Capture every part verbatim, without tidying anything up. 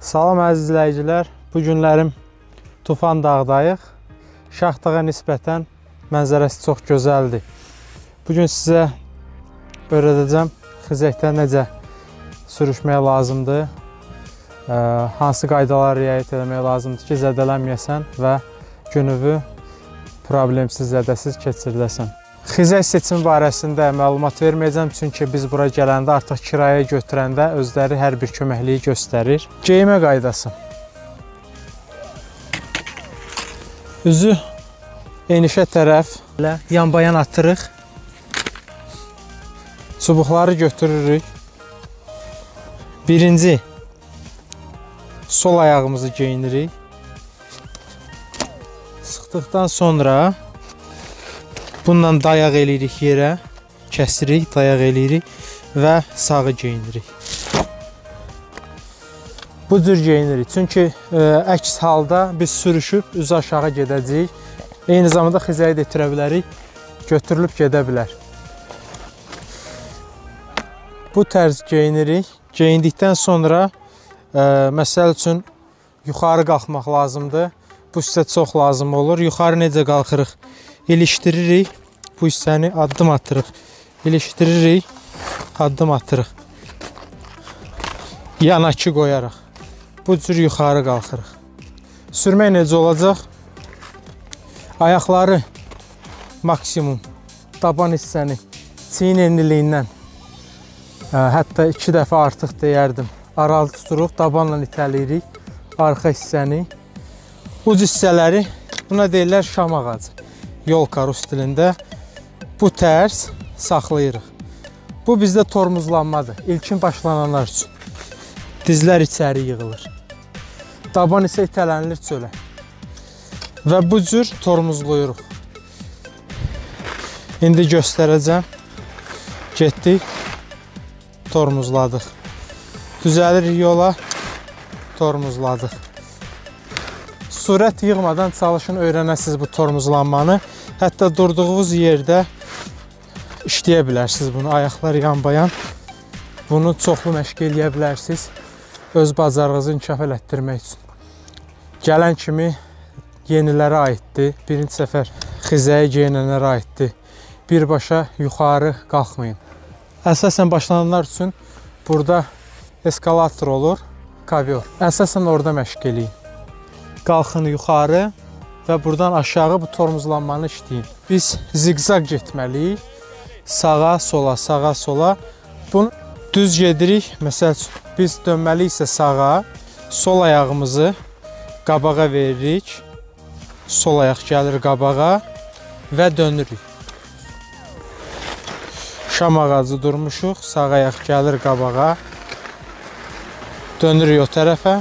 Salam əziz izləyicilər, bu günlərim Tufan dağdayıq. Şaxdağa nisbətən mənzərəsi çox gözəldir. Bugün sizə öyrədəcəm xizəkdə necə sürüşmək lazımdır, hansı qaydalara riayət etmək lazımdır ki, zədələnməyəsən və gününü problemsiz, zədəsiz keçirdəsən. Xizək seçimi barəsində məlumat verməyəcəm, çünki biz bura gələndə artıq kirayə götürəndə özləri hər bir köməkliyi göstərir. Geyimə qaydası. Üzü enişə tərəf yan-bayan atırıq. Çubuqları götürürük. Birinci sol ayağımızı geyinirik. Sıxdıqdan sonra bununla dayaq eləyirik yerə, kəsirik, dayaq eləyirik və sağı geyinirik. Bu cür geyinirik, çünki ə, əks halda biz sürüşüb üzü aşağı gedəcəyik. Eyni zamanda xizəyi də itirə bilərik, götürülüb gedə bilər. Bu tərz geyinirik. Geyindikdən sonra ə, məsəl üçün yuxarı qalxmaq lazımdır. Bu sizə çox lazım olur. Yuxarı necə qalxırıq? İlişdiririk. Bu hissəni addım atırıq. İlişdiririk. Addım atırıq. Yanakı qoyarıq. Bu cür yuxarı qalxırıq. Sürmək necə olacaq? Ayaqları maksimum taban hissəni çiyin enliliyindən hətta iki dəfə artıq deyərdim. Aralı tuturuq, tabanla itəliyirik arxa hissəni. Uc hissələri buna deyirlər şam ağacı. Yolka rus dilində bu tərz saxlayırıq. Bu bizdə tormuzlanmadır. İlkin başlananlar üçün. Dizlər içəri yığılır. Taban isə itələnilir çölə. Və bu cür tormuzluyuruq. İndi göstərəcəm. Getdik. Tormuzladıq. Düzəlirik yola. Tormuzladıq. Sürət yığmadan çalışın öyrənəsiniz bu tormuzlanmanı. Hətta durduğunuz yerdə işləyə bilərsiniz bunu. Ayaqlar yan-bayan. Bunu çoxlu məşq eləyə bilərsiniz. Öz bacarığınızı inkişaf elətdirmək üçün. Gələn kimi yenilərə aiddir. Birinci səfər xizəyə geyinənlərə aiddir. Birbaşa yuxarı qalxmayın. Əsasən başlananlar üçün burada eskalator olur, kovyor. Əsasən orada məşq eləyin. Qalxın yuxarı və buradan aşağı bu tormuzlanmanı işləyin. Biz zigzag getməliyik. Sağa, sola, sağa, sola. Bunu düz gedirik. Məsəl üçün, biz dönməliyiksə sağa, sol ayağımızı qabağa veririk. Sol ayaq gəlir qabağa və dönürük. Şam ağacı durmuşuq. Sağ ayaq gəlir qabağa. Dönürük o tərəfə.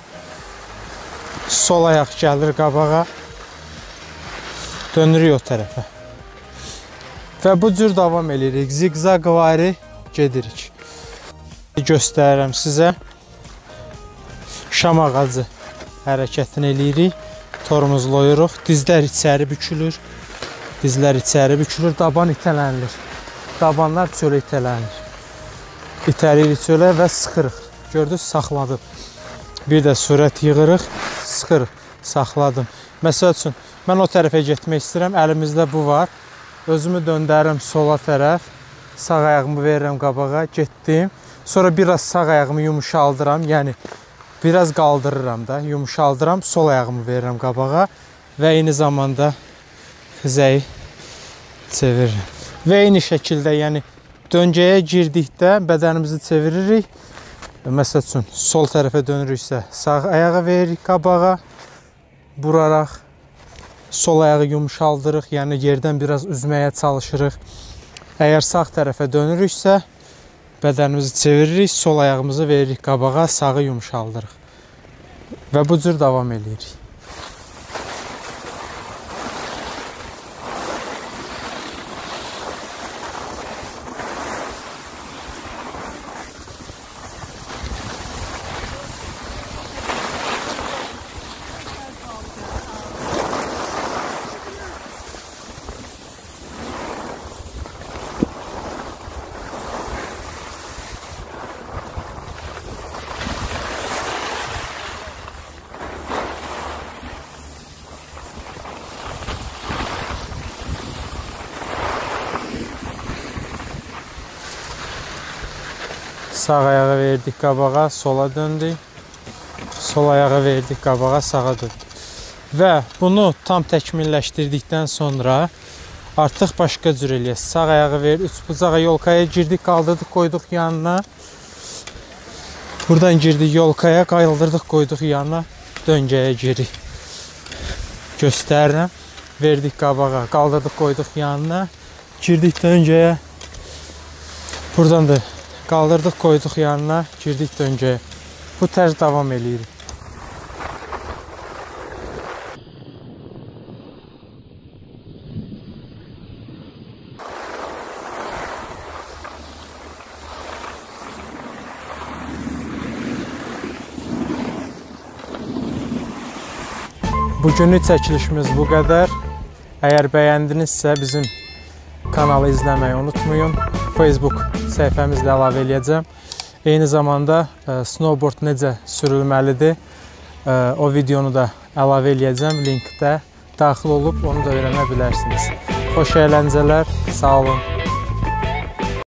Sol ayaq gəlir qabağa. Dönürük o tərəfə. Və bu cür davam edirik. Zigzag vari gedirik. Göstərirəm sizə. Şam ağacı hərəkətini eləyirik. Tormuzluyuruq. Dizlər içəri bükülür. Dizlər içəri bükülür. Daban itələnilir. Dabanlar çölə itələnir. İtəlirik çölə və sıxırıq. Gördünüz, saxladım. Bir də sürət yığırıq, sıxırıq, saxladım. Məsəl üçün, mən o tərəfə getmək istəyirəm, əlimizdə bu var. Özümü döndərim sola tərəf, sağ ayağımı verirəm qabağa, getdim. Sonra biraz sağ ayağımı yumuşaldıram, yəni biraz qaldırıram da, yumuşaldıram, sol ayağımı verirəm qabağa və eyni zamanda xizəyi çeviririm. Və eyni şəkildə, yəni döngəyə girdikdə bədənimizi çeviririk. Məsəl üçün, sol tərəfə dönürüksə, sağ ayağı veririk qabağa, buraraq, sol ayağı yumuşaldırıq, yəni yerdən biraz üzməyə çalışırıq. Əgər sağ tərəfə dönürüksə, bədənimizi çeviririk, sol ayağımızı veririk qabağa, sağı yumuşaldırıq. Və bu cür davam edirik. Sağ ayağı verdik qabağa, sola döndük. Sol ayağı verdik qabağa, sağa döndük. Və bunu tam təkmilləşdirdikdən sonra artıq başqa cür eləyək. Sağ ayağı verdik, üç bucağa yolkaya girdik, qaldırdıq, qoyduq yanına. Buradan girdik yolkaya, qaldırdıq, qoyduq yanına, döngəyə girik. Göstərirəm. Verdik qabağa, qaldırdıq, qoyduq yanına. Girdik döngəyə. Buradan da qaldırdıq, qoyduq yanına, girdik döngəyə. Bu tərz davam eləyirik. Bugünlük çəkilişimiz bu qədər. Əgər bəyəndinizsə bizim kanalı izləməyi unutmayın. Facebook səhifəmizdə əlavə eləyəcəm. Eyni zamanda snowboard necə sürülməlidir, o videonu da əlavə eləyəcəm. Linkdə daxil olub onu da öyrənə bilərsiniz. Xoş əyləncələr, sağ olun.